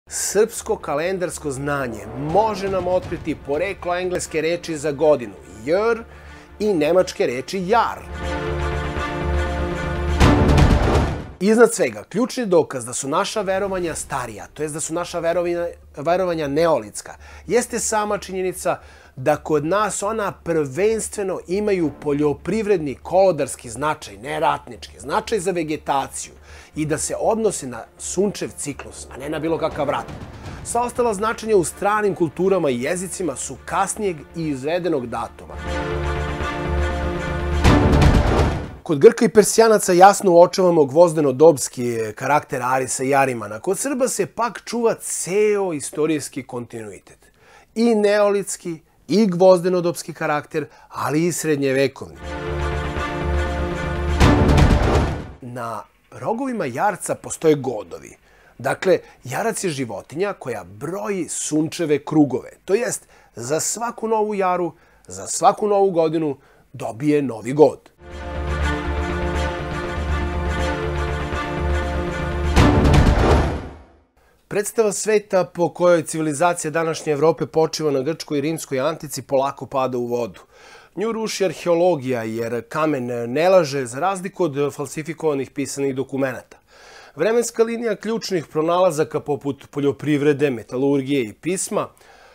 Srpsko kalendarsko znanje može nam otkriti poreklo engleske reči za godinu year i nemačke reči Jahr. Iznad svega, ključni dokaz da su naša verovanja starija, to jest da su naša verovanja neolitska, jeste sama činjenica da kod nas ona prvenstveno imaju poljoprivredni kolodarski značaj, ne ratnički, značaj za vegetaciju i da se odnose na sunčev ciklus, a ne na bilo kakav rat. Sva ostala značenja u stranim kulturama i jezicima su kasnijeg i izvedenog datuma. Kod Grka i Persijanaca jasno uočavamo gvozdeno-dobski karakter Arisa i Arimana. Kod Srba se pak čuva ceo istorijski kontinuitet. I neolitski, i gvozdeno-dobski karakter, ali i srednjevekovni. Na rogovima jarca postoje godovi. Dakle, jarac je životinja koja broji sunčeve krugove. To jest, za svaku novu jaru, za svaku novu godinu dobije novi god. Predstava sveta po kojoj civilizacija današnje Evrope počiva na grčkoj i rimskoj antici polako pada u vodu. Nju ruši arheologija jer kamen ne laže za razliku od falsifikovanih pisanih dokumenata. Vremenska linija ključnih pronalazaka poput poljoprivrede, metalurgije i pisma,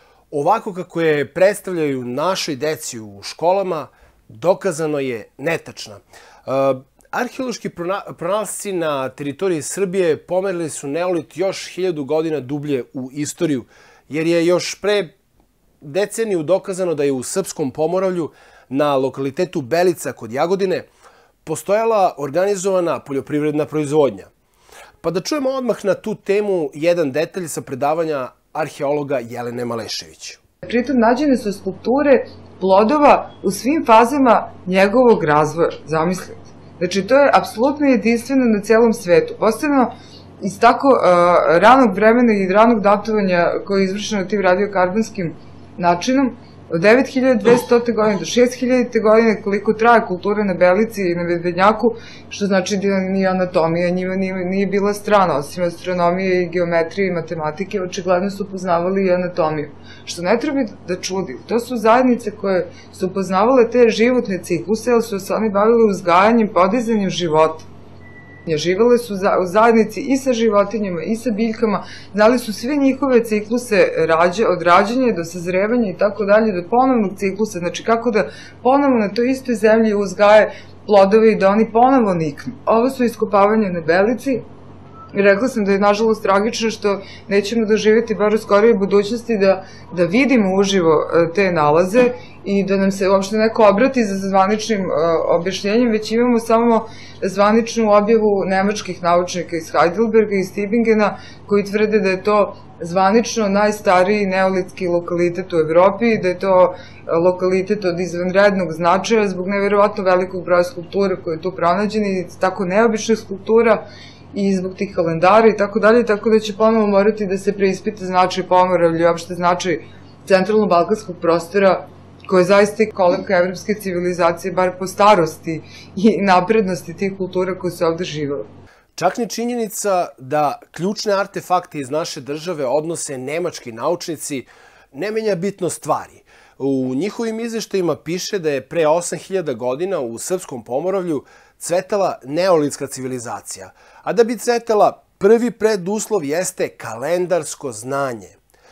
ovako kako je predstavljaju našoj deci u školama, dokazano je netačna. Arheološki pronalasci na teritoriji Srbije pomerili su neolit još 1000 godina dublje u istoriju, jer je još pre deceniju dokazano da je u Srpskom Pomoravlju na lokalitetu Belica kod Jagodine postojala organizovana poljoprivredna proizvodnja. Pa da čujemo odmah na tu temu jedan detalj sa predavanja arheologa Jelene Malešević. Pritom nađene su skulpture plodova u svim fazama njegovog razvoja, zamislite. Znači, to je apsolutno jedinstveno na celom svetu. Posebno iz tako ranog vremena i ranog datovanja koje je izvršeno tim radiokarbonskim načinom, od 9200. godine do 6000. godine, koliko traje kultura na Belici i na Medvednjaku, što znači da ni anatomija njima nije bila strana, osim astronomije i geometrije i matematike, očigledno su poznavali i anatomiju. Što ne treba da čudi, to su zajednice koje su poznavale te životne cikluse, ali su se oni bavili uzgajanjem, podizanjem života. Živele su u zajednici i sa životinjama i sa biljkama, znali su sve njihove cikluse od rađanja do sazrevanja i tako dalje, do ponovnog ciklusa, znači kako da ponovno na toj istoj zemlji uzgaje plodove i da oni ponovo niknu. Ovo su iskopavanja na Belici. Rekla sam da je nažalost tragično što nećemo doživjeti bar u skorijoj budućnosti da vidimo uživo te nalaze i da nam se uopšte neko obrati za zvaničnim objašnjenjem, već imamo samo zvaničnu objavu nemačkih naučnika iz Heidelberga i iz Tübingena koji tvrde da je to zvanično najstariji neolitski lokalitet u Evropi i da je to lokalitet od izvanrednog značaja zbog neverovatno velikog broja skulptura koje je tu pronađen i tako neobičnih skulptura i zbog tih kalendara i tako dalje, tako da će ponovo morati da se preispita značaj Pomoravlja i uopšte značaj centralno-balkanskog prostora koji je zaista i kolevka evropske civilizacije, bar po starosti i naprednosti tih kultura koje su ovde živele. Čak ni činjenica da ključne artefakte iz naše države odnose nemački naučnici ne menja bitno stvari. U njihovim izveštajima piše da je pre 8000 godina u Srpskom Pomoravlju cvetala neolitska civilizacija, a da bi cvetala, prvi preduslov jeste kalendarsko znanje.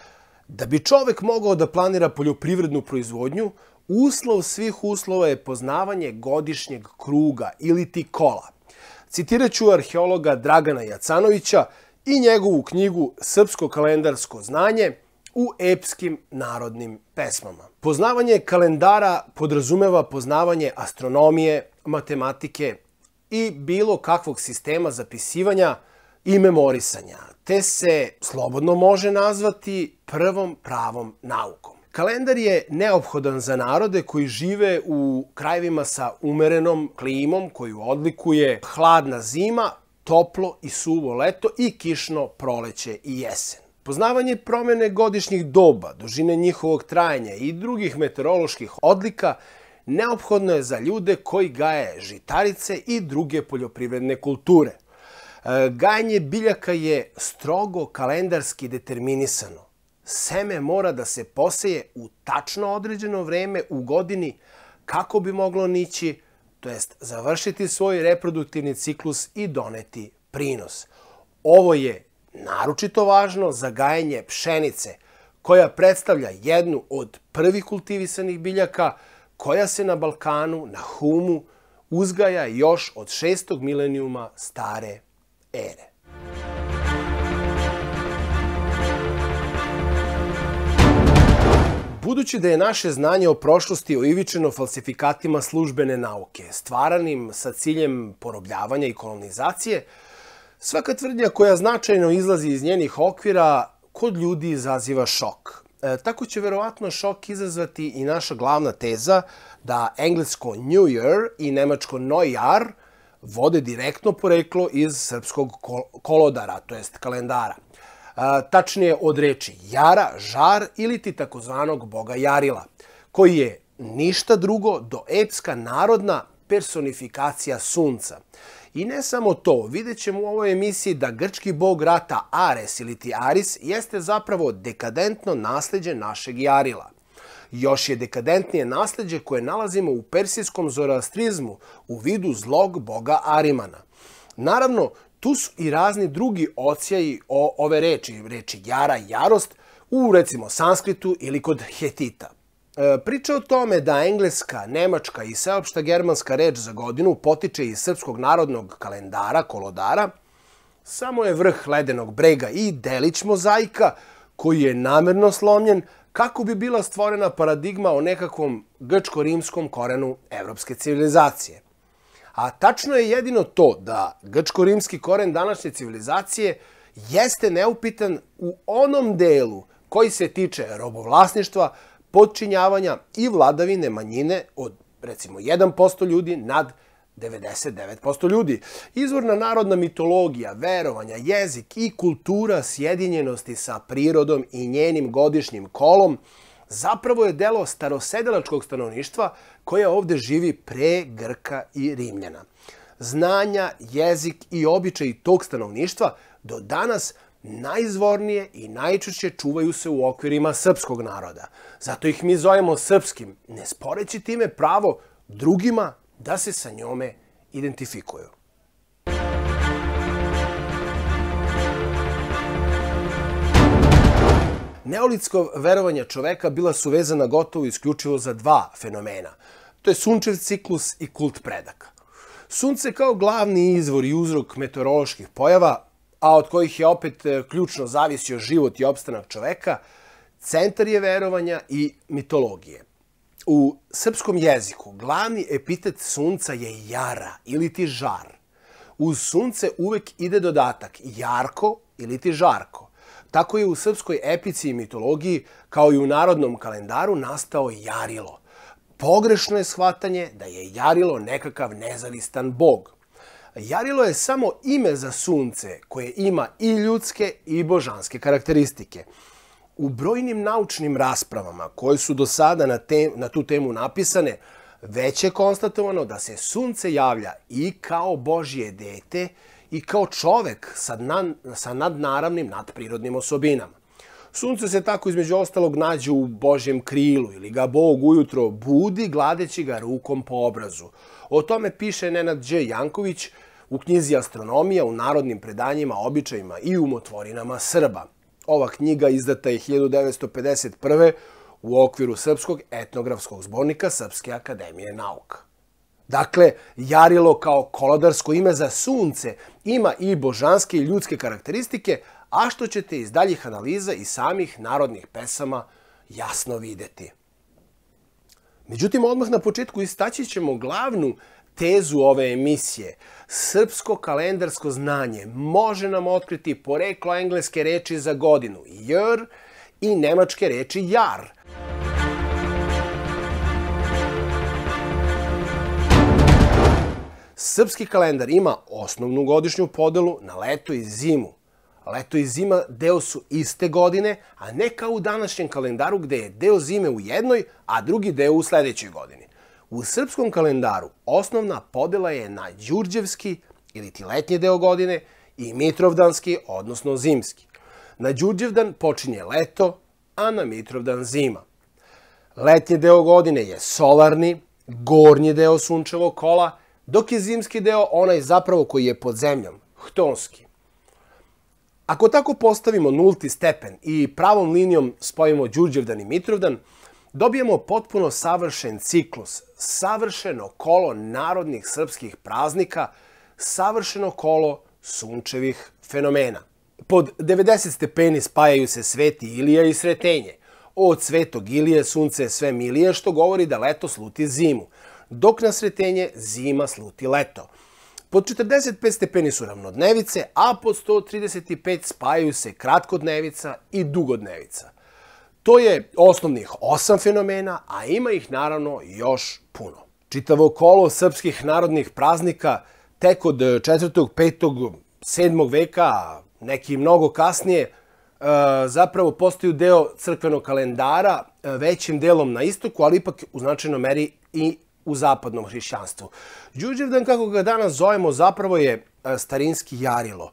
Da bi čovek mogao da planira poljoprivrednu proizvodnju, uslov svih uslova je poznavanje godišnjeg kruga ili ti kola. Citirat ću arheologa Dragana Jacanovića i njegovu knjigu Srpsko kalendarsko znanje u epskim narodnim pesmama. Poznavanje kalendara podrazumeva poznavanje astronomije, matematike i bilo kakvog sistema zapisivanja i memorisanja, te se slobodno može nazvati prvom pravom naukom. Kalendar je neophodan za narode koji žive u krajevima sa umerenom klimom koju odlikuje hladna zima, toplo i suvo leto i kišno proleće i jesen. Poznavanje promene godišnjih doba, dužine njihovog trajanja i drugih meteoroloških odlika neophodno je za ljude koji gaje žitarice i druge poljoprivredne kulture. Gajenje biljaka je strogo kalendarski determinisano. Seme mora da se poseje u tačno određeno vreme u godini kako bi moglo nići, to jest završiti svoj reproduktivni ciklus i doneti prinos. Ovo je naročito važno za gajenje pšenice, koja predstavlja jednu od prvih kultivisanih biljaka koja se na Balkanu, na Humu, uzgaja još od 6. milenijuma stare ere. Budući da je naše znanje o prošlosti oivičeno falsifikatima službene nauke, stvaranim sa ciljem porobljavanja i kolonizacije, svaka tvrdnja koja značajno izlazi iz njenih okvira kod ljudi izaziva šok. Tako će verovatno šok izazvati i naša glavna teza da englesko New Year i nemačko Neujahr vode direktno poreklo iz srpskog kolodara, to jest kalendara. Tačnije od reči jara, žar ili ti takozvanog boga Jarila, koji je ništa drugo do epska narodna personifikacija sunca. I ne samo to, vidjet ćemo u ovoj emisiji da grčki bog rata Ares ili ti Aris jeste zapravo dekadentno nasleđe našeg Jarila. Još je dekadentnije nasleđe koje nalazimo u persijskom zoroastrizmu u vidu zlog boga Arimana. Naravno, tu su i razni drugi odsjaji ove reči jara, jarost, u recimo sanskritu ili kod Hetita. Priča o tome da engleska, nemačka i sveopšta germanska reč za godinu potiče iz srpskog narodnog kalendara, kolodara, samo je vrh ledenog brega i delić mozaika koji je namerno slomljen kako bi bila stvorena paradigma o nekakvom grčko-rimskom korenu evropske civilizacije. A tačno je jedino to da grčko-rimski koren današnje civilizacije jeste neupitan u onom delu koji se tiče robovlasništva, podčinjavanja i vladavine manjine od, recimo, 1% ljudi nad 99% ljudi. Izvorna narodna mitologija, verovanja, jezik i kultura sjedinjenosti sa prirodom i njenim godišnjim kolom zapravo je delo starosedelačkog stanovništva koja ovde živi pre Grka i Rimljana. Znanja, jezik i običaji tog stanovništva do danas najizvornije i najčešće čuvaju se u okvirima srpskog naroda. Zato ih mi zovemo srpskim, ne sporeći time pravo drugima da se sa njome identifikuju. Neolitsko verovanja čoveka bila su vezana gotovo isključivo za dva fenomena. To je sunčev ciklus i kult predaka. Sunce kao glavni izvor i uzrok meteoroloških pojava, a od kojih je opet ključno zavisio život i opstanak čoveka, centar je verovanja i mitologije. U srpskom jeziku glavni epitet sunca je jara ili ti žar. Uz sunce uvek ide dodatak jarko ili ti žarko. Tako je u srpskoj epici i mitologiji, kao i u narodnom kalendaru, nastao Jarilo. Pogrešno je shvatanje da je Jarilo nekakav nezavistan bog. Jarilo je samo ime za sunce koje ima i ljudske i božanske karakteristike. U brojnim naučnim raspravama koje su do sada na tu temu napisane, već je konstatovano da se sunce javlja i kao Božje dete i kao čovek sa nadnaravnim, nadprirodnim osobinama. Sunce se tako između ostalog nađe u Božjem krilu ili ga Bog ujutro budi gladeći ga rukom po obrazu. O tome piše Nenad Đ. Janković u knjizi Astronomija u narodnim predanjima, običajima i umotvorinama Srba. Ova knjiga izdata je 1951. u okviru Srpskog etnografskog zbornika Srpske akademije nauka. Dakle, Jarilo kao kolodarsko ime za sunce ima i božanske i ljudske karakteristike, a što ćete iz daljih analiza i samih narodnih pesama jasno videti. Međutim, odmah na početku istaći ćemo glavnu tezu ove emisije. Srpsko kalendarsko znanje može nam otkriti poreklo engleske reči za godinu year i nemačke reči jar. Srpski kalendar ima osnovnu godišnju podelu na leto i zimu. Leto i zima deo su iste godine, a ne kao u današnjem kalendaru gde je deo zime u jednoj, a drugi deo u sledećoj godini. U srpskom kalendaru osnovna podela je na đurđevski ili ti letnji deo godine i Mitrovdanski, odnosno zimski. Na Đurđevdan počinje leto, a na Mitrovdan zima. Letnji deo godine je solarni, gornji deo sunčevog kola, dok je zimski deo onaj zapravo koji je pod zemljom, htonski. Ako tako postavimo nulti stepen i pravom linijom spojimo Đurđevdan i Mitrovdan, dobijemo potpuno savršen ciklus, savršeno kolo narodnih srpskih praznika, savršeno kolo sunčevih fenomena. Pod 90 stepeni spajaju se Sveti Ilija i Sretenje. Od Svetog Ilije sunce je sve milije, što govori da leto sluti zimu, dok na Sretenje zima sluti leto. Pod 45 stepeni su ravnodnevice, a pod 135 spajaju se kratkodnevica i dugodnevica. To je osnovnih 8 fenomena, a ima ih naravno još puno. Čitavo kolo srpskih narodnih praznika tek od 4., 5., 7. veka, a neki mnogo kasnije, zapravo postaju deo crkvenog kalendara, većim delom na istoku, ali ipak u značajnoj meri i u zapadnom hrišćanstvu. Đurđevdan, kako ga danas zovemo, zapravo je starinski jarilo.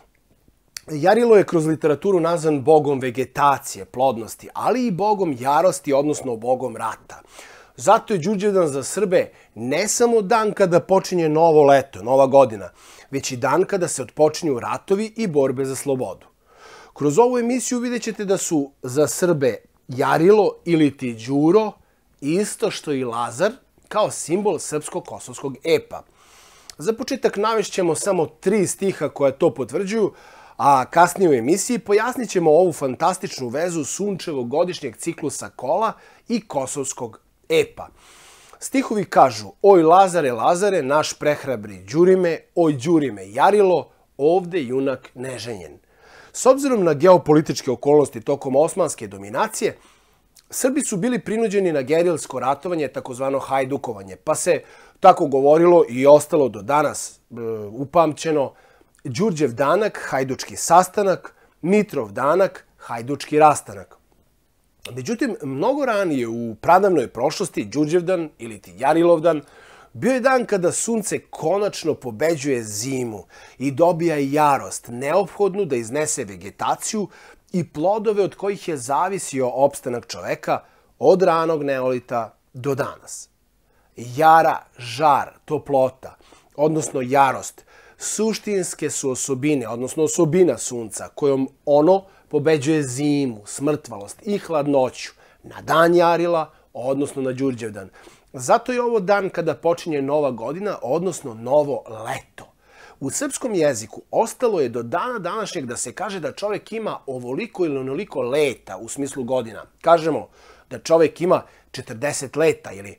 Jarilo je kroz literaturu nazvan bogom vegetacije, plodnosti, ali i bogom jarosti, odnosno bogom rata. Zato je Đurđevdan za Srbe ne samo dan kada počinje novo leto, nova godina, već i dan kada se otpočinju ratovi i borbe za slobodu. Kroz ovu emisiju vidjet ćete da su za Srbe jarilo ili ti Đuro isto što i Lazar, kao simbol srpsko-kosovskog epa. Za početak navešćemo samo 3 stiha koja to potvrđuju, a kasnije u emisiji pojasnit ćemo ovu fantastičnu vezu sunčevog godišnjeg ciklusa kola i kosovskog epa. Stihovi kažu: oj Lazare, Lazare, naš prehrabri Đurime, oj Đurime jarilo, ovde junak neženjen. S obzirom na geopolitičke okolnosti tokom osmanske dominacije, Srbi su bili prinuđeni na gerilsko ratovanje, takozvano hajdukovanje, pa se tako govorilo i ostalo do danas upamćeno: Đurđev danak, hajdučki sastanak, Mitrov danak, hajdučki rastanak. Međutim, mnogo ranije u pradavnoj prošlosti Đurđevdan ili ti Jarilovdan bio je dan kada sunce konačno pobeđuje zimu i dobija jarost neophodnu da iznese vegetaciju i plodove od kojih je zavisio opstanak čoveka od ranog neolita do danas. Jara, žar, toplota, odnosno jarost, suštinske su osobine, odnosno osobina sunca kojom ono pobeđuje zimu, smrtvalost i hladnoću na dan Jarila, odnosno na Đurđevdan. Zato je ovo dan kada počinje nova godina, odnosno novo leto. U srpskom jeziku ostalo je do dana današnjeg da se kaže da čovek ima ovoliko ili onoliko leta u smislu godina. Kažemo da čovek ima 40 leta ili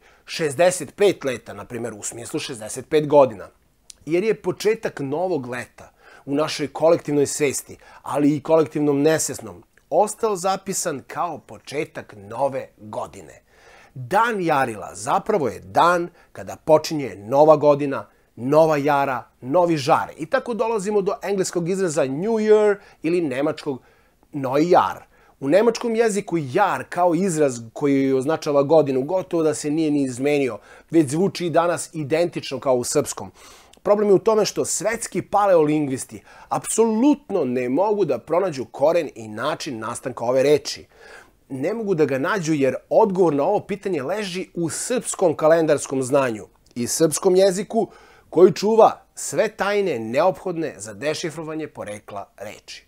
65 leta, na primjer, u smislu 65 godina. Jer je početak novog leta u našoj kolektivnoj svesti, ali i kolektivnom nesvesnom, ostao zapisan kao početak nove godine. Dan Jarila zapravo je dan kada počinje nova godina, nova jara, novi žar. I tako dolazimo do engleskog izraza New Year ili nemačkog Neujahr. U nemačkom jeziku jar kao izraz koji označava godinu gotovo da se nije ni izmenio, već zvuči i danas identično kao u srpskom. Problem je u tome što svetski paleolingvisti apsolutno ne mogu da pronađu koren i način nastanka ove reči. Ne mogu da ga nađu jer odgovor na ovo pitanje leži u srpskom kalendarskom znanju i srpskom jeziku koji čuva sve tajne neophodne za dešifrovanje porekla reči.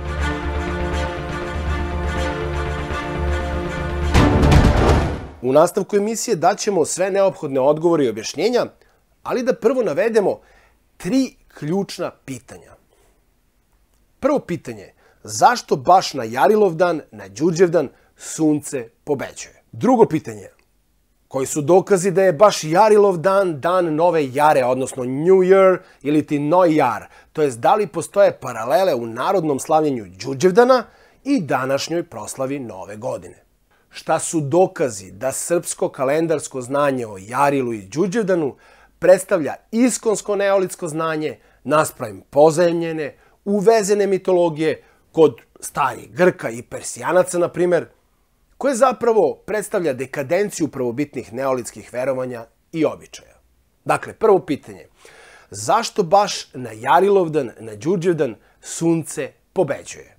U nastavku emisije daćemo sve neophodne odgovore i objašnjenja, ali da prvo navedemo 3 ključna pitanja. Prvo pitanje: zašto baš na Jarilovdan, na Đurđevdan, sunce pobeđuje? Drugo pitanje: koji su dokazi da je baš Jarilovdan dan nove jare, odnosno New Year ili ti Neujahr, to jest da li postoje paralele u narodnom slavljenju Đurđevdana i današnjoj proslavi nove godine? Šta su dokazi da srpsko kalendarsko znanje o Jarilu i Đurđevdanu predstavlja iskonsko neolitsko znanje naspram pozajemljene, uvezene mitologije kod starih Grka i Persijanaca, na primjer, koje zapravo predstavlja dekadenciju prvobitnih neolitskih verovanja i običaja? Dakle, prvo pitanje: Zašto baš na Jarilovdan, na Đurđevdan sunce pobeđuje?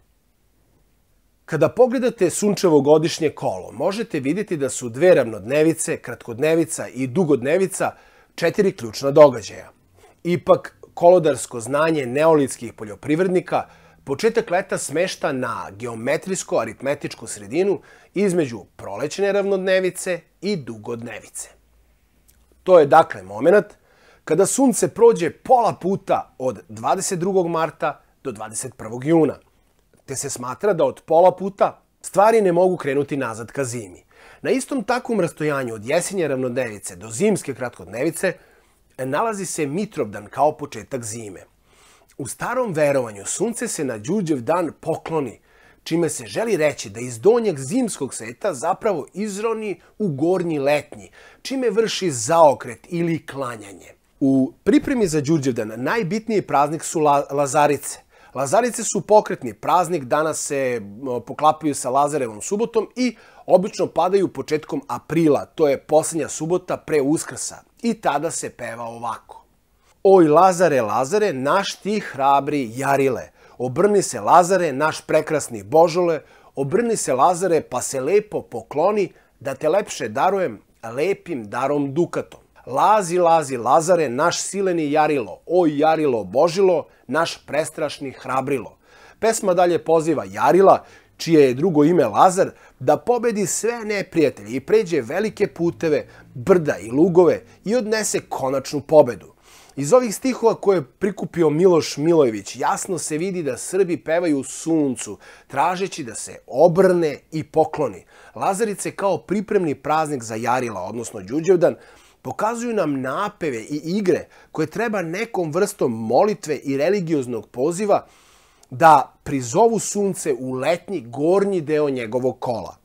Kada pogledate sunčevo godišnje kolo, možete vidjeti da su dve ravnodnevice, kratkodnevica i dugodnevica, 4 ključna događaja. Ipak, kolodarsko znanje neolitskih poljoprivrednika početak leta smešta na geometrijsko-aritmetičku sredinu između prolećne ravnodnevice i dugodnevice. To je dakle moment kada sunce prođe pola puta od 22. marta do 21. juna, te se smatra da od pola puta stvari ne mogu krenuti nazad ka zimi. Na istom takvom rastojanju od jesenje ravnodnevice do zimske kratkodnevice nalazi se Mitrovdan kao početak zime. U starom verovanju sunce se na Đurđevdan pokloni, čime se želi reći da iz donjeg zimskog sveta zapravo izroni u gornji letnji, čime vrši zaokret ili klanjanje. U pripremi za Đurđevdan najbitniji praznik su Lazarice. Lazarice su pokretni praznik, danas se poklapaju sa Lazarevom subotom i obično padaju početkom aprila, to je posljednja subota pre Uskrsa, i tada se peva ovako. Oj Lazare, Lazare, naš ti hrabri Jarile, obrni se Lazare, naš prekrasni Božole, obrni se Lazare pa se lepo pokloni, da te lepše darujem lepim darom dukatom. Lazi, lazi, Lazare, naš sileni Jarilo, oj Jarilo Božilo, naš prestrašni hrabrilo. Pesma dalje poziva Jarila, čije je drugo ime Lazar, da pobedi sve neprijatelje i pređe velike puteve, brda i lugove i odnese konačnu pobedu. Iz ovih stihova koje je prikupio Miloš Milojević jasno se vidi da Srbi pevaju suncu, tražeći da se obrne i pokloni. Lazarice kao pripremni praznik za Jarila, odnosno Đurđevdan, pokazuju nam napeve i igre koje treba nekom vrstom molitve i religioznog poziva da prizovu sunce u letnji gornji deo njegovog kola.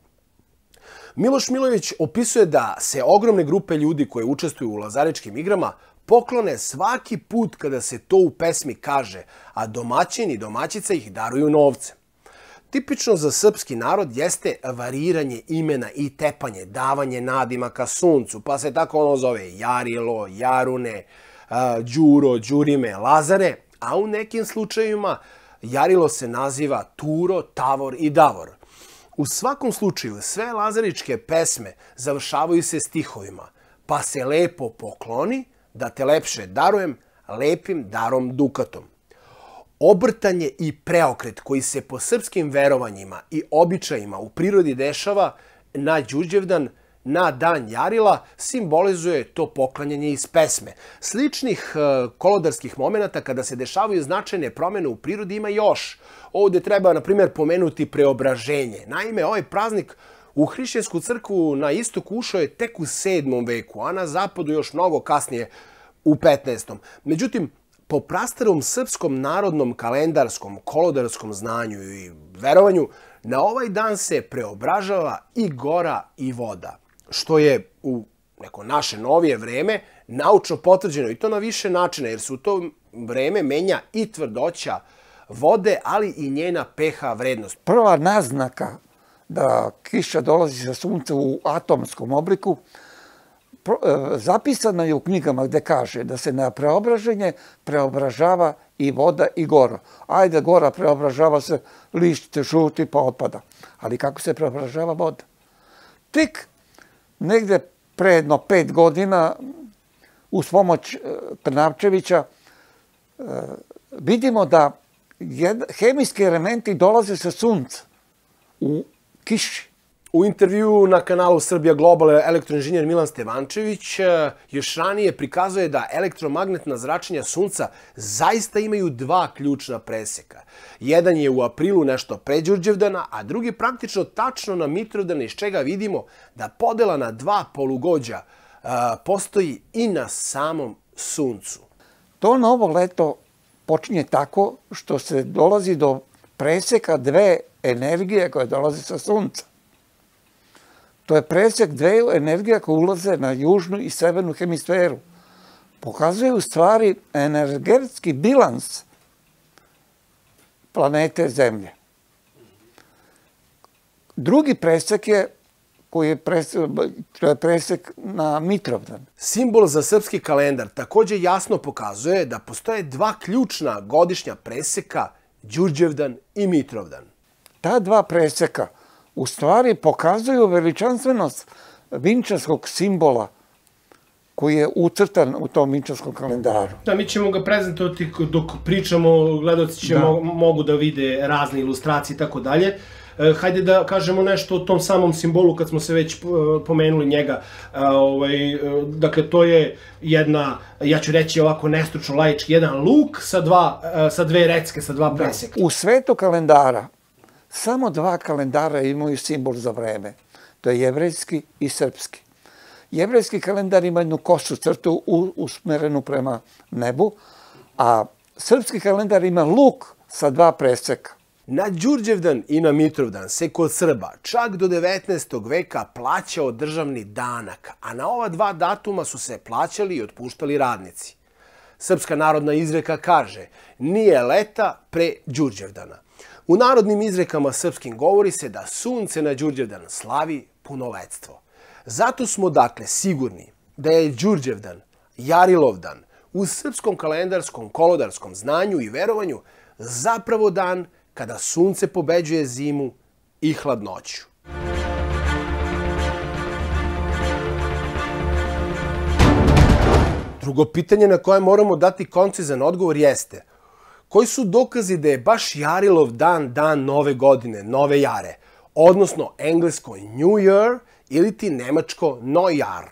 Miloš Milojević opisuje da se ogromne grupe ljudi koje učestvuju u lazaričkim igrama poklone svaki put kada se to u pesmi kaže, a domaćini i domaćice ih daruju novcem. Tipično za srpski narod jeste variranje imena i tepanje, davanje nadimaka suncu, pa se tako ono zove Jarilo, Jarune, Đuro, Đurime, Lazare, a u nekim slučajevima Jarilo se naziva Turo, Tavor i Davor. U svakom slučaju sve lazaričke pesme završavaju se stihovima, pa se lepo pokloni, da te lepše darujem lepim darom dukatom. Obrtanje i preokret koji se po srpskim verovanjima i običajima u prirodi dešava na Đurđevdan, na dan Jarila, simbolizuje to poklanjanje iz pesme. Sličnih kolodarskih momenata kada se dešavaju značajne promjene u prirodi ima još. Ovdje treba, na primjer, pomenuti preobraženje. Naime, ovaj praznik u hrišćansku crkvu na istoku ušao je tek u 7. veku, a na zapadu još mnogo kasnije u 15. Međutim, po prastarom srpskom narodnom kalendarskom kolodarskom znanju i verovanju, na ovaj dan se preobražava i gora i voda, što je u neko naše novije vreme naučno potvrđeno i to na više načina, jer se u to vreme menja i tvrdoća vode, ali i njena pH vrednost. Prva naznaka da kiša dolazi sa sunca u atomskom obliku zapisano je u knjigama gde kaže da se na preobraženje preobražava i voda i gora. Ajde, gora preobražava se, lišće žuti pa otpada. Ali kako se preobražava voda? Tek negde pre jedno 5 godina uz pomoć Trnavčevića vidimo da hemijski elementi dolaze sa sunca u kiši. U intervjuu na kanalu Srbija Global elektroinženjer Milan Stevančević još ranije prikazuje da elektromagnetna zračenja sunca zaista imaju dva ključna preseka. Jedan je u aprilu nešto pre Đurđevdana, a drugi praktično tačno na Mitrovdan, iz čega vidimo da podela na dva polugođa postoji i na samom suncu. To novo leto počinje tako što se dolazi do preseka dve energije koje dolaze sa sunca. To je presek dveju energija koje ulaze na južnu i severnu hemisferu. Pokazuje u stvari energetski bilans planete Zemlje. Drugi presek je koji je presek na Mitrovdan. Simbol za srpski kalendar takođe jasno pokazuje da postoje dva ključna godišnja preseka, Đurđevdan i Mitrovdan. Ta dva preseka u stvari pokazuju veličanstvenost vinčanskog simbola koji je ucrtan u tom vinčanskom kalendaru. Da, mi ćemo ga prezentovati dok pričamo, gledalci će mogu da vide razne ilustracije i tako dalje. Hajde da kažemo nešto o tom samom simbolu kad smo se već pomenuli njega. Dakle, to je jedna, ja ću reći ovako nestručno laički, jedan luk sa dve recke, sa dva preseka. U svetu kalendara samo dva kalendara imaju simbol za vreme. To je jevrejski i srpski. Jevrejski kalendar ima jednu kosu crtu usmerenu prema nebu, a srpski kalendar ima luk sa dva preseka. Na Đurđevdan i na Mitrovdan se kod Srba čak do 19. veka plaćao državni danak, a na ova dva datuma su se plaćali i otpuštali radnici. Srpska narodna izreka kaže: nije leta pre Đurđevdana. U narodnim izrekama srpskim govori se da sunce na Đurđevdan slavi punoletstvo. Zato smo dakle sigurni da je Đurđevdan, Jarilovdan, u srpskom kalendarskom kolodarskom znanju i verovanju zapravo dan kada sunce pobeđuje zimu i hladnoću. Drugo pitanje na koje moramo dati koncizan odgovor jeste: koji su dokazi da je baš Jarilov dan dan nove godine, nove jare, odnosno englesko New Year ili ti nemačko Neujahr?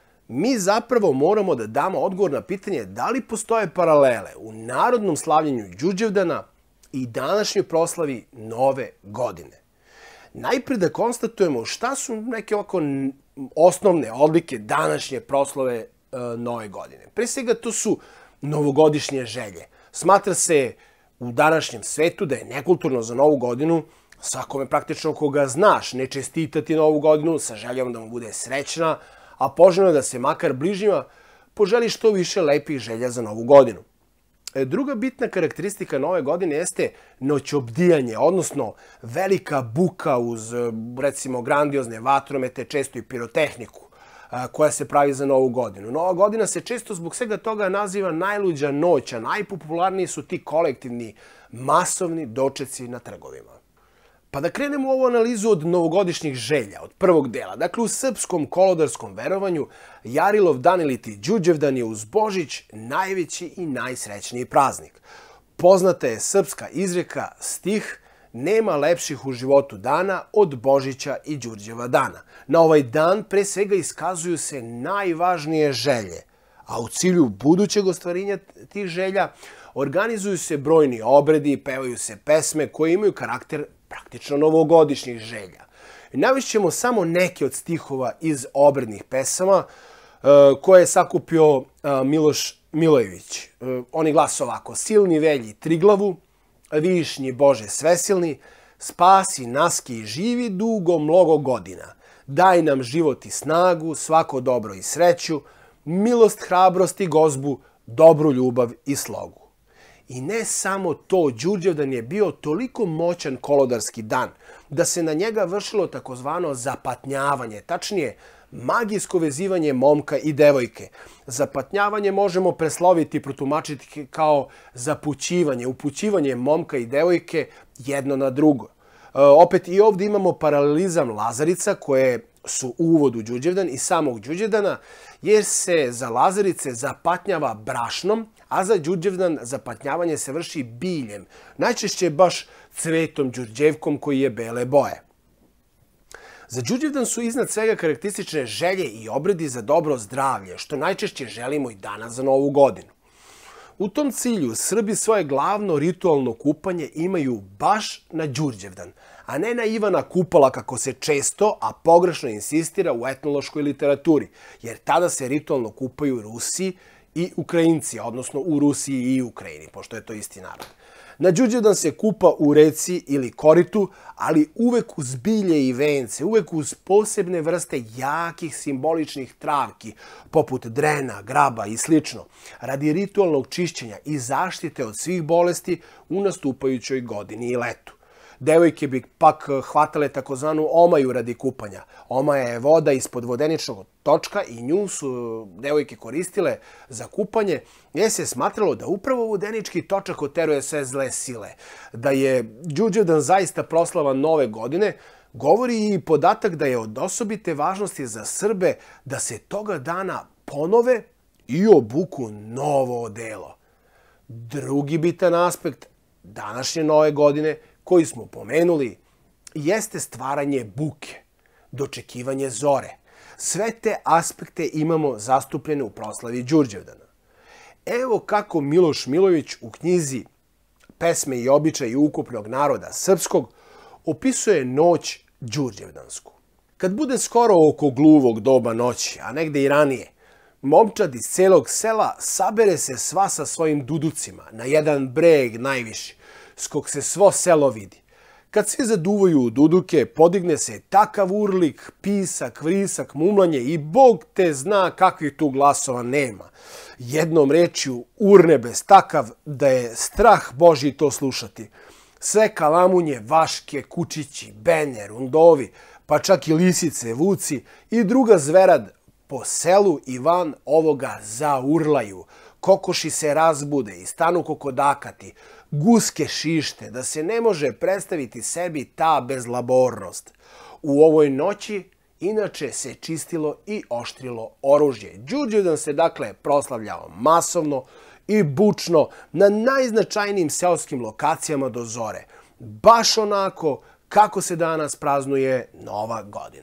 Mi zapravo moramo da damo odgovor na pitanje da li postoje paralele u narodnom slavljenju Đurđevdana i današnjoj proslavi nove godine. Najpre da konstatujemo šta su neke ovako osnovne odlike današnje proslave nove godine. Pre svega to su novogodišnje želje. Smatra se u današnjem svetu da je nekulturno za novu godinu svakome praktično koga znaš ne čestitati novu godinu sa željom da mu bude srećna, a poželjno je da se makar bližnjima poželi što više lepih želja za novu godinu. Druga bitna karakteristika nove godine jeste noćobdijanje, odnosno velika buka uz, recimo, grandiozne vatromete, često i pirotehniku, koja se pravi za novu godinu. Nova godina se često zbog svega toga naziva najluđa noć, a najpopularniji su ti kolektivni, masovni dočeci na trgovima. Pa da krenemo u ovu analizu od novogodišnjih želja, od prvog dela. Dakle, u srpskom kolodarskom verovanju Jarilov dan ili ti Đurđevdan je uz Božić najveći i najsrećniji praznik. Poznata je srpska izreka, stih: nema lepših u životu dana od Božića i Đurđeva dana. Na ovaj dan pre svega iskazuju se najvažnije želje, a u cilju budućeg ostvarenja tih želja organizuju se brojni obredi, pevaju se pesme koje imaju karakter praktično novogodišnjih želja. Navešćemo samo neke od stihova iz obrednih pesama koje je sakupio Miloš Milojević. Oni glase ovako: silni velji Triglavu, višnji Bože svesilni, spasi naski i živi dugo mnogo godina. Daj nam život i snagu, svako dobro i sreću, milost, hrabrost i gozbu, dobru ljubav i slogu. I ne samo to, Đurđevdan je bio toliko moćan kolodarski dan da se na njega vršilo takozvano zapatnjavanje, tačnije magijsko vezivanje momka i devojke. Zapatnjavanje možemo presloviti i protumačiti kao zapućivanje, upućivanje momka i devojke jedno na drugo. Opet i ovdje imamo paralelizam Lazarica koje su u uvodu Đurđevdan i samog Đurđevdana, jer se za Lazarice zapatnjava brašnom, a za Đurđevdan zapatnjavanje se vrši biljem, najčešće baš cvetom đurđevkom koji je bele boje. Za Đurđevdan su iznad svega karakteristične želje i obredi za dobro zdravlje, što najčešće želimo i danas za novu godinu. U tom cilju Srbi svoje glavno ritualno kupanje imaju baš na Đurđevdan, a ne na Ivana Kupala kako se često, a pogrešno insistira u etnološkoj literaturi, jer tada se ritualno kupaju Rusi i Ukrajinci, odnosno u Rusiji i Ukrajini, pošto je to isti narod. Na Đurđevdan se kupa u reci ili koritu, ali uvek uz bilje i vence, uvek uz posebne vrste jakih simboličnih travki, poput drena, graba i sl. Radi ritualnog čišćenja i zaštite od svih bolesti u nastupajućoj godini i letu. Devojke bi pak hvatale takozvanu omaju radi kupanja. Omaja je voda ispod vodeničnog točka i nju su devojke koristile za kupanje, jer se smatralo da upravo vodenički točak oteruje sve zle sile. Da je Đurđevdan zaista proslava Nove godine, govori i podatak da je od osobite važnosti za Srbe da se toga dana ponove i obuku novo odelo. Drugi bitan aspekt današnje Nove godine, koji smo pomenuli, jeste stvaranje buke, dočekivanje zore. Sve te aspekte imamo zastupljene u proslavi Đurđevdana. Evo kako Miloš Milović u knjizi Pesme i običaji ukupnog naroda srpskog opisuje noć đurđevdansku. Kad bude skoro oko gluvog doba noći, a negde i ranije, momčad iz celog sela sabere se sva sa svojim duducima na jedan breg najviši, s kog se svo selo vidi. Kad svi zaduvaju u duduke, podigne se takav urlik, pisak, vrisak, mumlanje i Bog te zna kakvih tu glasova nema. Jednom rečju, urnebes takav da je strah Božji to slušati. Sve kalamunje, vaške, kučići, bene, rundovi, pa čak i lisice, vuci i druga zverad po selu i van ovoga zaurlaju. Kokoši se razbude i stanu kokodakati, guske šište, da se ne može predstaviti sebi ta bezlabornost. U ovoj noći, inače, se čistilo i oštrilo oružje. Đurđevdan se, dakle, proslavljao masovno i bučno na najznačajnijim seoskim lokacijama do zore. Baš onako kako se danas praznuje Nova godina.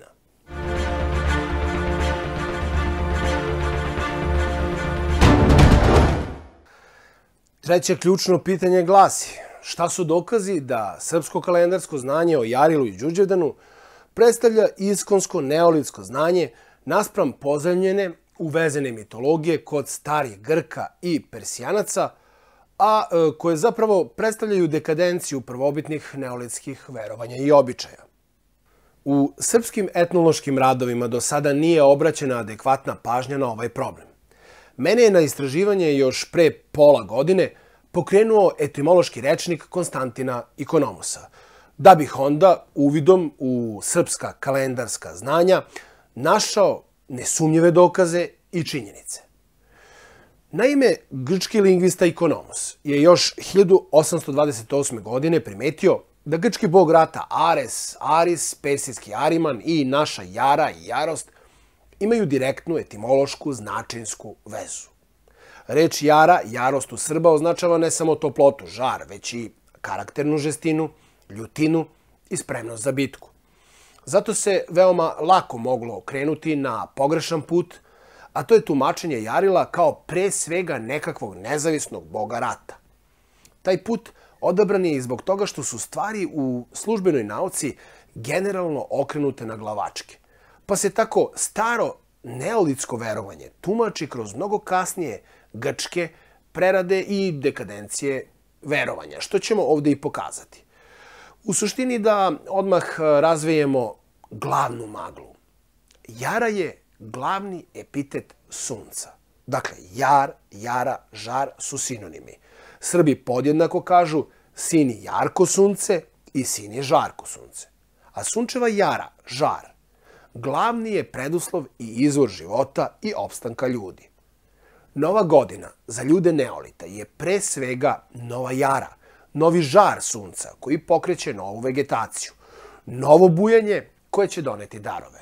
Treće ključno pitanje glasi: šta su dokazi da srpsko kalendarsko znanje o Jarilu i Đurđevdanu predstavlja iskonsko neolitsko znanje naspram pozajmljene uvezene mitologije kod starih Grka i Persijanaca, a koje zapravo predstavljaju dekadenciju prvobitnih neolitskih verovanja i običaja? U srpskim etnološkim radovima do sada nije obraćena adekvatna pažnja na ovaj problem. Mene je na istraživanje još pre pola godine pokrenuo etimološki rečnik Konstantina Ikonomosa, da bih onda uvidom u srpska kalendarska znanja našao nesumnjive dokaze i činjenice. Naime, grčki lingvista Ikonomos je još 1828. godine primetio da grčki bog rata Ares, Aris, persijski Ariman i naša Jara i Jarost imaju direktnu etimološku značinsku vezu. Reč Jara, Jarost u Srba označava ne samo toplotu, žar, već i karakternu žestinu, ljutinu i spremnost za bitku. Zato se veoma lako moglo krenuti na pogrešan put, a to je tumačenje Jarila kao pre svega nekakvog nezavisnog boga rata. Taj put odabran je i zbog toga što su stvari u službenoj nauci generalno okrenute na glavačke, pa se tako staro neolitsko verovanje tumači kroz mnogo kasnije grčke prerade i dekadencije verovanja, što ćemo ovde i pokazati. U suštini da odmah razvijemo glavnu maglu. Jara je glavni epitet sunca. Dakle, jar, jara, žar su sinonimi. Srbi podjednako kažu sin je jarko sunce i sin je žarko sunce. A sunčeva jara, žar, glavni je preduslov i izvor života i opstanka ljudi. Nova godina za ljude neolita je pre svega nova jara, novi žar sunca koji pokreće novu vegetaciju, novo bujanje koje će doneti darove.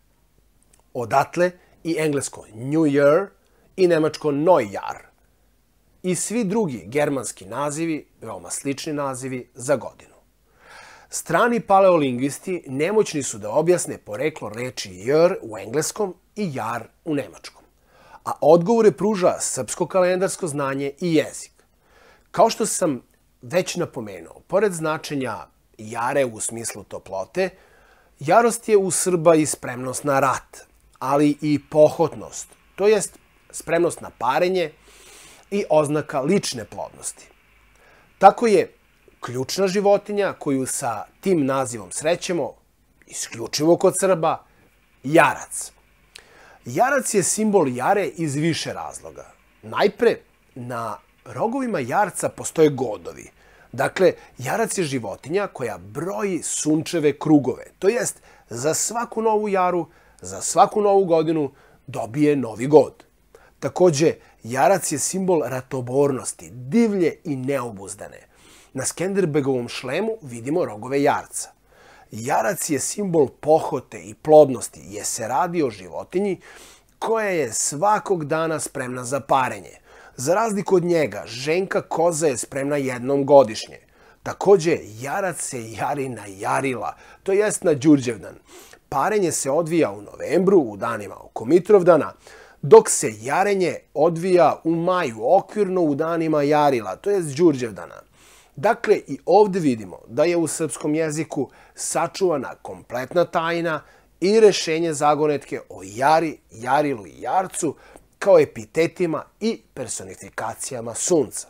Odatle i englesko New Year i nemačko Neujahr i svi drugi germanski nazivi, veoma slični nazivi za godinu. Strani paleolingvisti nemoćni su da objasne poreklo reči year u engleskom i jar u nemačkom, a odgovore pruža srpsko kalendarsko znanje i jezik. Kao što sam već napomenuo, pored značenja jare u smislu toplote, jarost je u Srba i spremnost na rat, ali i pohotnost, to jest spremnost na parenje i oznaka lične plodnosti. Tako je ključna životinja koju sa tim nazivom srećemo, isključivo kod Srba, jarac. Jarac je simbol jare iz više razloga. Najpre, na rogovima jarca postoje godovi, Dakle, jarac je životinja koja broji sunčeve krugove, to jest za svaku novu jaru, za svaku novu godinu dobije novi god. Takođe, jarac je simbol ratobornosti, divlje i neobuzdane. Na Skenderbegovom šlemu vidimo rogove jarca. Jarac je simbol pohote i plodnosti, jer se radi o životinji koja je svakog dana spremna za parenje. Za razliku od njega, ženka koza je spremna jednom godišnje. Takođe, jarac se jari na jarila, to jest na Đurđevdan. Parenje se odvija u novembru, u danima oko Mitrovdana, dok se jarenje odvija u maju, okvirno u danima jarila, to jest Đurđevdana. Dakle, i ovde vidimo da je u srpskom jeziku sačuvana kompletna tajna i rešenje zagonetke o jari, jarilu i jarcu kao epitetima i personifikacijama sunca.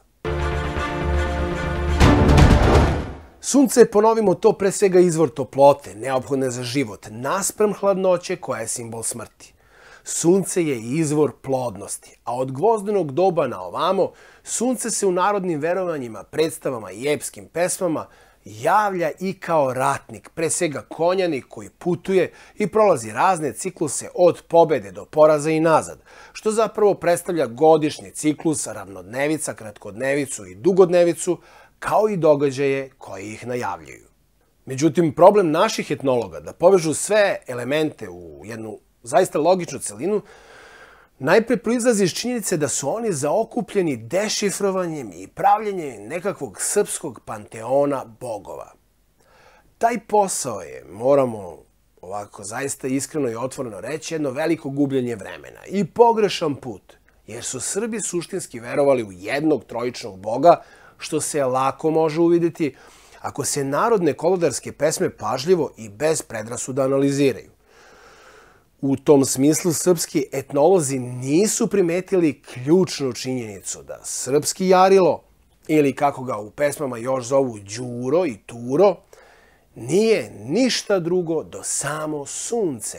Sunce, ponovimo to, pre svega izvor toplote, neophodne za život, naspram hladnoće koja je simbol smrti. Sunce je izvor plodnosti, a od gvozdenog doba na ovamo, sunce se u narodnim verovanjima, predstavama i epskim pesmama javlja i kao ratnik, pre svega konjanik koji putuje i prolazi razne cikluse od pobede do poraza i nazad, što zapravo predstavlja godišnji ciklus ravnodnevica, kratkodnevicu i dugodnevicu, kao i događaje koji ih najavljuju. Međutim, problem naših etnologa da povežu sve elemente u jednu zaista logičnu celinu, najpre proizlazi iz činjenice da su oni zaokupljeni dešifrovanjem i pravljenjem nekakvog srpskog panteona bogova. Taj posao je, moramo ovako zaista iskreno i otvoreno reći, jedno veliko gubljenje vremena i pogrešan put, jer su Srbi suštinski verovali u jednog trojičnog boga, što se lako može uvideti ako se narodne kolodarske pesme pažljivo i bez predrasuda analiziraju. U tom smislu srpski etnolozi nisu primetili ključnu činjenicu da srpski jarilo, ili kako ga u pesmama još zovu Đuro i Turo, nije ništa drugo do samo sunce.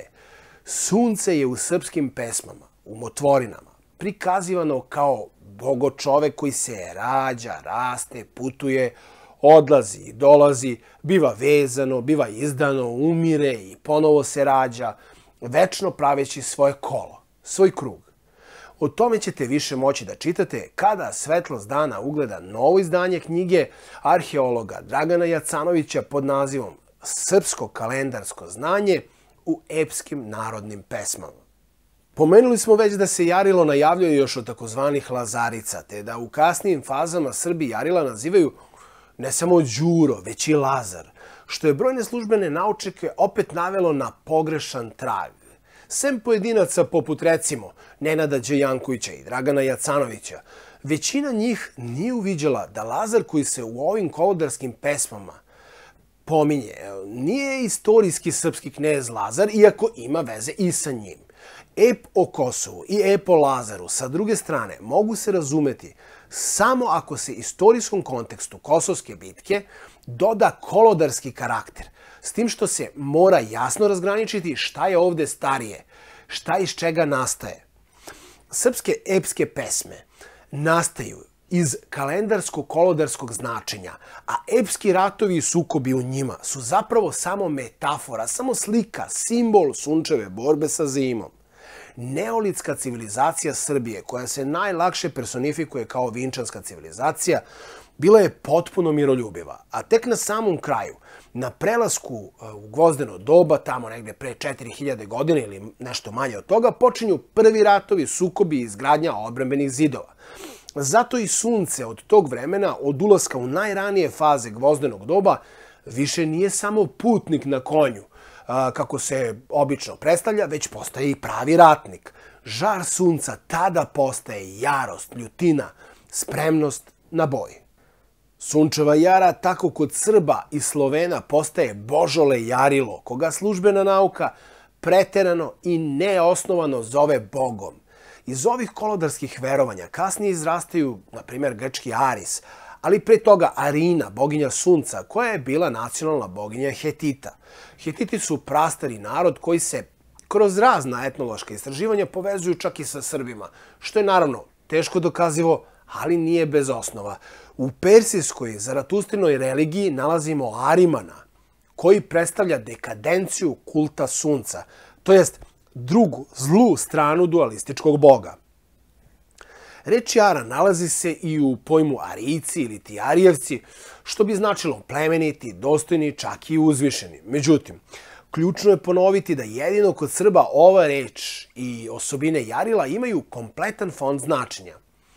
Sunce je u srpskim pesmama, u motvorinama, prikazivano kao bogočovek koji se rađa, raste, putuje, odlazi i dolazi, biva vezano, biva izdano, umire i ponovo se rađa, večno praveći svoje kolo, svoj krug. O tome ćete više moći da čitate kada svetlost dana ugleda novo izdanje knjige arheologa Dragana Jacanovića pod nazivom Srpsko kalendarsko znanje u epskim narodnim pesmama. Pomenuli smo već da se jarilo najavljuje još od takozvanih Lazarica, te da u kasnijim fazama Srbi jarila nazivaju ne samo Đuro, već i Lazar, što je brojne službene naučnike opet navelo na pogrešan trag. Sem pojedinaca poput, recimo, Nenada Đejankovića i Dragana Jacanovića, većina njih nije uviđala da Lazar koji se u ovim kolodarskim pesmama pominje nije istorijski srpski knez Lazar, iako ima veze i sa njim. Ep o Kosovu i ep o Lazaru, sa druge strane, mogu se razumeti samo ako se istorijskom kontekstu Kosovske bitke doda kolodarski karakter, s tim što se mora jasno razgraničiti šta je ovde starije, šta iz čega nastaje. Srpske epske pesme nastaju iz kalendarsko-kolodarskog značenja, a epski ratovi i sukobi u njima su zapravo samo metafora, samo slika, simbol sunčeve borbe sa zimom. Neolitska civilizacija Srbije, koja se najlakše personifikuje kao vinčanska civilizacija, bila je potpuno miroljubiva, a tek na samom kraju, na prelasku u gvozdeno doba, tamo negde pre 4000 godina ili nešto manje od toga, počinju prvi ratovi, sukobi i izgradnja odbrambenih zidova. Zato i sunce od tog vremena, od ulaska u najranije faze gvozdenog doba, više nije samo putnik na konju, kako se obično predstavlja, već postaje i pravi ratnik. Žar sunca tada postaje jarost, ljutina, spremnost na boj. Sunčeva jara tako kod Srba i Slovena postaje božole jarilo, koga službena nauka preterano i neosnovano zove bogom. Iz ovih kolodarskih verovanja kasnije izrastaju, na primjer, grčki Aris, ali pre toga Arina, boginja sunca, koja je bila nacionalna boginja Hetita. Hetiti su prastari narod koji se kroz razna etnološka istraživanja povezuju čak i sa Srbima, što je naravno teško dokazivo, ali nije bez osnova. U persijskoj zaratustrinoj religiji nalazimo Arimana, koji predstavlja dekadenciju kulta sunca, to jest drugu, zlu stranu dualističkog boga. Reč Ara nalazi se i u pojmu Arijci ili ti Arijevci, što bi značilo plemeniti, dostojni, čak i uzvišeni. Međutim, ključno je ponoviti da jedino kod Srba ova reč i osobine Jarila imaju kompletan fond značenja.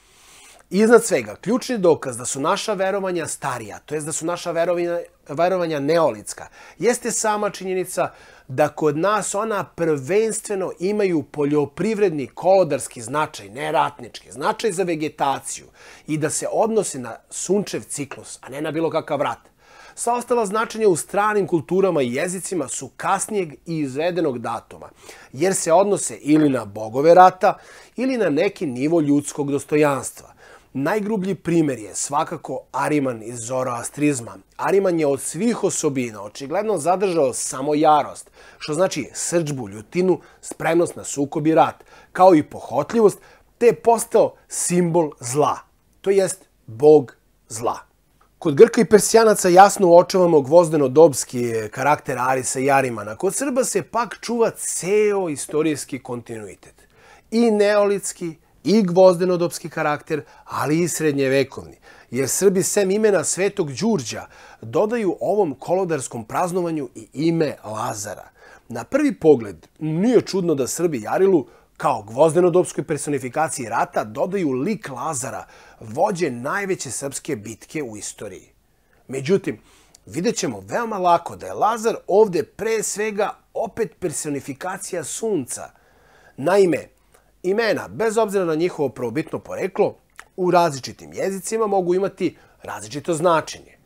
Iznad svega, ključni dokaz da su naša verovanja starija, to jest da su naša verovanja neolitska, jeste sama činjenica da kod nas ona prvenstveno imaju poljoprivredni kolodarski značaj, ne ratnički, značaj za vegetaciju i da se odnose na sunčev ciklus, a ne na bilo kakav rat. Sva ostala značenja u stranim kulturama i jezicima su kasnijeg i izvedenog datuma, jer se odnose ili na bogove rata ili na neki nivo ljudskog dostojanstva. Najgrublji primjer je svakako Ariman iz zoroastrizma. Ariman je od svih osobina očigledno zadržao samo jarost, što znači srdžbu, ljutinu, spremnost na sukob i rat, kao i pohotljivost, te je postao simbol zla, to jest bog zla. Kod Grka i Persijanaca jasno uočavamo gvozdeno-dobski karakter Arisa i Arimana. Kod Srba se pak čuva ceo istorijski kontinuitet. I neolitski, i gvozdeno-dobski karakter, ali i srednjevekovni. Jer Srbi sem imena Svetog Đurđa dodaju ovom kolodarskom praznovanju i ime Lazara. Na prvi pogled nije čudno da Srbi Jarilu kao gvozdeno-dobskoj personifikaciji rata dodaju lik Lazara, vođe najveće srpske bitke u istoriji. Međutim, vidjet ćemo veoma lako da je Lazar ovde pre svega opet personifikacija sunca. Naime, imena, bez obzira na njihovo prvobitno poreklo, u različitim jezicima mogu imati različito značenje.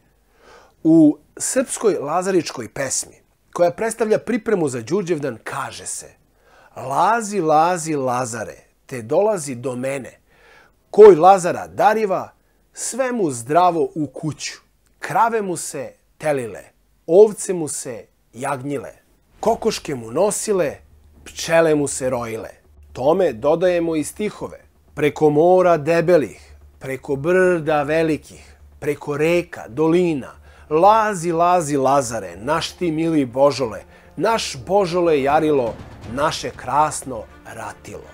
U srpskoj lazaričkoj pesmi, koja predstavlja pripremu za Đurđevdan, kaže se: Lazi, lazi, Lazare, te dolazi do mene. Koj Lazara dariva, sve mu zdravo u kuću. Krave mu se telile, ovce mu se jagnjile, kokoške mu nosile, pčele mu se rojile. Tome dodajemo i stihove. Preko mora debelih, preko brda velikih, preko reka, dolina. Lazi, lazi, Lazare, naš ti mili Božole, naš Božole Jarilo, naše krasno ratilo.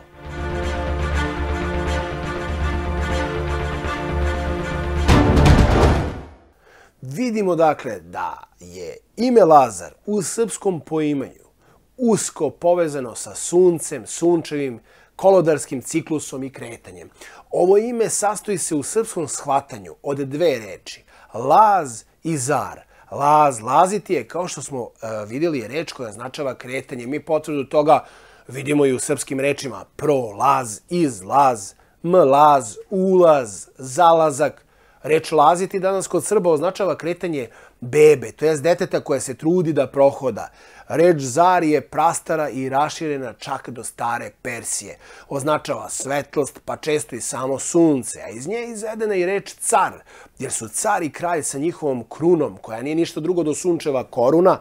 Vidimo dakle da je ime Lazar u srpskom poimanju usko povezano sa suncem, sunčevim, kolodarskim ciklusom i kretanjem. Ovo ime sastoji se u srpskom shvatanju od dve reči: laz i zar. Laz, laziti je, kao što smo vidjeli, reč koja označava kretanje. Mi potvrdu toga vidimo i u srpskim rečima: prolaz, izlaz, mlaz, ulaz, zalazak. Reč laziti danas kod Srba označava kretanje bebe, to jest deteta koja se trudi da prohoda. Reč zar je prastara i raširena čak do stare Persije. Označava svetlost, pa često i samo sunce, a iz nje je izvedena i reč car, jer su car i kralj sa njihovom krunom, koja nije ništa drugo do sunčeva koruna,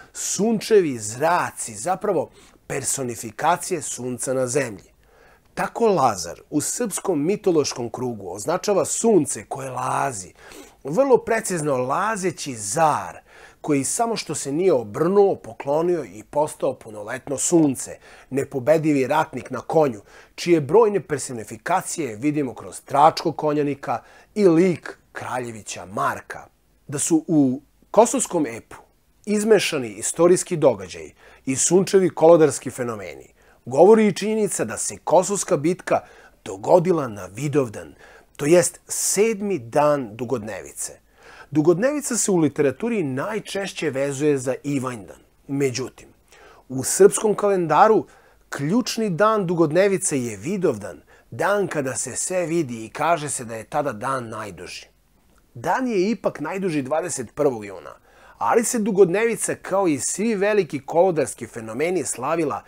sunčevi zraci, zapravo personifikacije sunca na zemlji. Tako Lazar u srpskom mitološkom krugu označava sunce koje lazi, vrlo precizno lazeći zar, koji samo što se nije obrnuo, poklonio i postao punoletno sunce, nepobedivi ratnik na konju, čije brojne personifikacije vidimo kroz Tračkog konjanika i lik Kraljevića Marka. Da su u kosovskom epu izmešani istorijski događaji i sunčevi kolodarski fenomeni, govori i činjenica da se Kosovska bitka dogodila na Vidovdan, to jest 7. dan Dugodnevice. Dugodnevica se u literaturi najčešće vezuje za Ivanjdan. Međutim, u srpskom kalendaru ključni dan Dugodnevice je Vidovdan, dan kada se sve vidi i kaže se da je tada dan najduži. Dan je ipak najduži 21. juna, ali se Dugodnevica, kao i svi veliki kolodarski fenomeni, slavila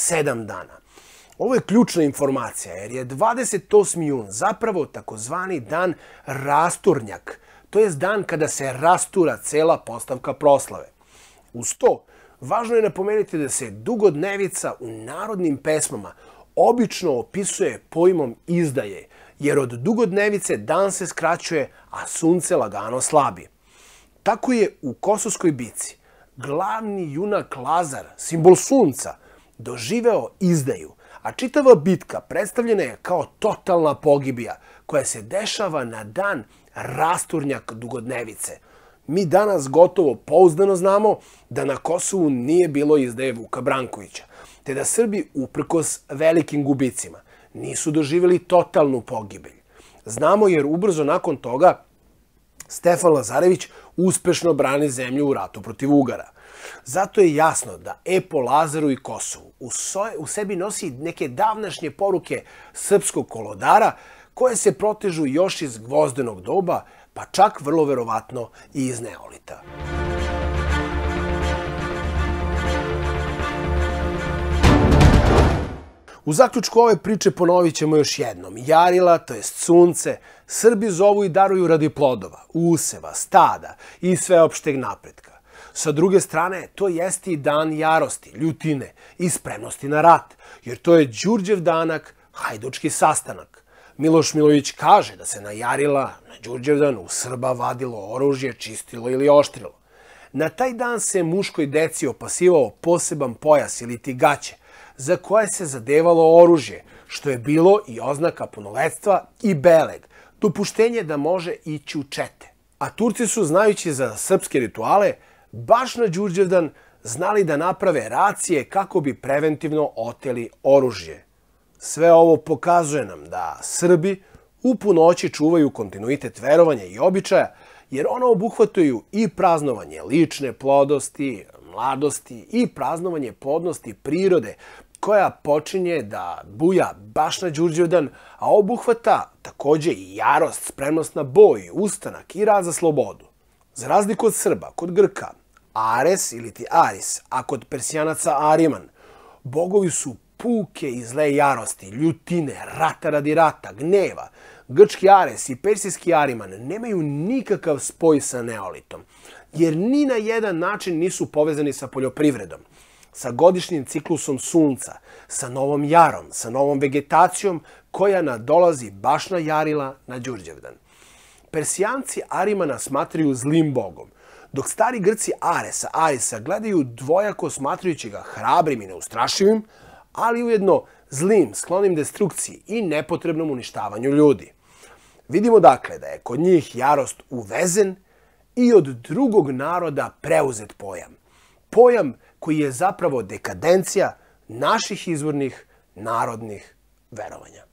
7 dana. Ovo je ključna informacija, jer je 28. jun zapravo takozvani dan Rasturnjak, to jest dan kada se rastura cela postavka proslave. Uz to, važno je napomenuti da se Dugodnevica u narodnim pesmama obično opisuje pojmom izdaje, jer od dugodnevice dan se skraćuje, a sunce lagano slabi. Tako je u Kosovskoj bici glavni junak Lazar, simbol sunca, doživeo izdaju, a čitava bitka predstavljena je kao totalna pogibija koja se dešava na dan rasturnjak dugodnevice. Mi danas gotovo pouzdano znamo da na Kosovu nije bilo izdaje Vuka Brankovića, te da Srbi, uprkos velikim gubicima, nisu doživjeli totalnu pogibelj. Znamo jer ubrzo nakon toga Stefan Lazarević uspešno brani zemlju u ratu protiv Ugara. Zato je jasno da epo Lazaru i Kosovu u sebi nosi neke davnašnje poruke srpskog kolodara koje se protežu još iz gvozdenog doba, pa čak vrlo verovatno i iz neolita. U zaključku ove priče ponovit ćemo još jednom. Jarila, to jest sunce, Srbi zovu i daruju radi plodova, useva, stada i sveopšteg napretka. Sa druge strane, to jeste i dan jarosti, ljutine i spremnosti na rat, jer to je Đurđev danak, hajdučki sastanak. Miloš Milović kaže da se na Jarila, na Đurđevdan, u Srba vadilo oružje, čistilo ili oštrilo. Na taj dan se muškoj deci opasivao poseban pojas ili gaće, za koje se zadevalo oružje, što je bilo i oznaka punoletstva i beleg, dopuštenje da može ići u čete. A Turci su, znajući za srpske rituale, baš na Đurđevdan znali da naprave racije kako bi preventivno oteli oružje. Sve ovo pokazuje nam da Srbi u punoći čuvaju kontinuitet verovanja i običaja, jer ona obuhvataju i praznovanje lične plodosti, mladosti i praznovanje plodnosti prirode, koja počinje da buja baš na Đurđevdan, a obuhvata takođe i jarost, spremnost na boj, ustanak i rad za slobodu. Za razliku od Srba, kod Grka, Ares ili ti Aris, a kod Persijanaca Ariman, bogovi su puke i zle jarosti, ljutine, rata radi rata, gneva. Grčki Ares i persijski Ariman nemaju nikakav spoj sa neolitom, jer ni na jedan način nisu povezani sa poljoprivredom, sa godišnjim ciklusom sunca, sa novom jarom, sa novom vegetacijom koja nadolazi baš na Jarila na Đurđevdan. Persijanci Arimana smatraju zlim bogom, dok stari Grci Arisa gledaju dvojako smatrajući ga hrabrim i neustrašivim, ali ujedno zlim, sklonim destrukciji i nepotrebnom uništavanju ljudi. Vidimo dakle da je kod njih jarost uvezen i od drugog naroda preuzet pojam. Pojam koji je zapravo dekadencija naših izvornih narodnih verovanja.